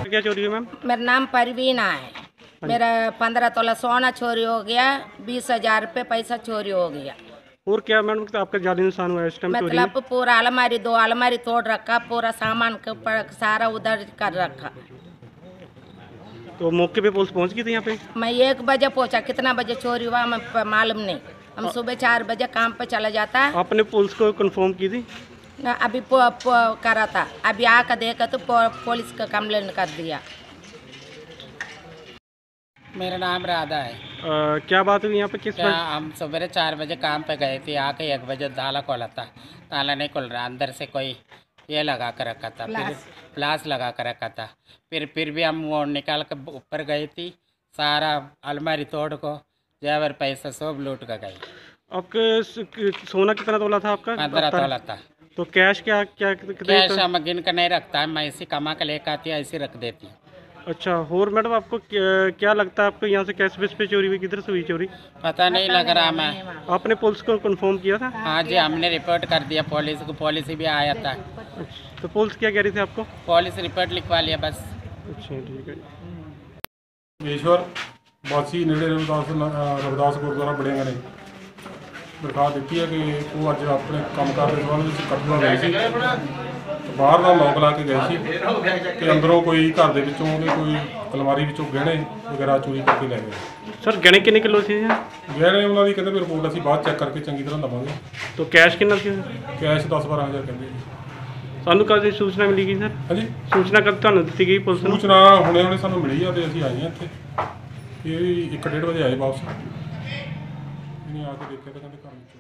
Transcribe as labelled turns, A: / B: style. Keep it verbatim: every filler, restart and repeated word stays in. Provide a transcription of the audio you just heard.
A: क्या चोरी हुई मैम?
B: मेरा नाम परवीना है। मेरा पंद्रह तोला सोना चोरी हो गया, बीस हजार रुपये पैसा चोरी हो गया।
A: और क्या मैडम आपका ज्यादा नुकसान हुआ है इस टाइम चोरी में?
B: मतलब पूरा अलमारी दो अलमारी तोड़ रखा, पूरा सामान का प- सारा उधर कर रखा।
A: तो मौके पे पुलिस पहुंच गई थी यहाँ पे?
B: मैं एक बजे पहुंचा, कितना बजे चोरी हुआ मैं प- मालूम नहीं। हम सुबह चार बजे काम पे चला जाता।
A: आपने पुलिस को कंफर्म की थी?
B: ना अभी पो, पो, करा था, अभी आकर देखा तो पो, पुलिस का कंप्लेन कर दिया।
C: मेरा नाम राधा है।
A: आ, क्या बात हुई यहाँ पे? किस
C: क्या
A: वक्त?
C: हम सवेरे चार बजे काम पे गए थे, आके एक बजे ताला खोला था, ताला नहीं खुल रहा, अंदर से कोई ये लगा कर रखा था, फिर प्लास लगा कर रखा था। फिर फिर भी हम वो निकाल कर ऊपर गए थी, सारा अलमारी तोड़ को जेवर पैसा सब लूट कर गई।
A: आपके सोना कितना तोला था आपका?
C: पंद्रह तोला था।
A: तो कैश क्या क्या कितने?
C: कैश हम गिन कर नहीं रखता, मैं ऐसी कमा के लेकर आती ऐसी रख देती।
A: अच्छा, और मैडम आपको क्या, क्या लगता है आपको यहाँ से कैश बेस पे चोरी हुई? किधर से हुई चोरी?
C: पता नहीं लग रहा। मैं
A: आपने पुलिस को कंफर्म किया था?
C: हाँ जी, हमने रिपोर्ट कर दिया पुलिस को, पुलिस भी आया था।
A: तो पुलिस क्या कह रही थी आपको?
C: पुलिस रिपोर्ट लिखवा लिया बस।
A: अच्छा ठीक है।
D: ईश्वर वासी नेड़े रविदास रविदास गुरुद्वारा बड़ियां ने दरखास्त दी है कि वो अज अपने कामकाज के संबंध में कठुआ गए थे, बाहर का लॉक ला के गए थे कि अंदरों कोई घर के विचों कोई अलमारी विचों गहने वगैरह चोरी करके लै गए।
A: सर गहने कितने किलो थे?
D: गहने उन्होंने कहते भी रिपोर्ट असीं बाद चैक करके चंगी तरह लवांगे।
A: तो कैश कितना सी?
D: कैश दस बारह हज़ार कहते जी।
A: सानू कद सूचना मिली गई सर?
D: हाँ जी,
A: सूचना कद तुहानू दी गई पुलिस नूं?
D: सूचना हुणे हुणे सानू मिली है तो असीं आए हैं इत्थे। ये एक डेढ़ बजे आए वापस, इन्हें आके देखा तो कहते घर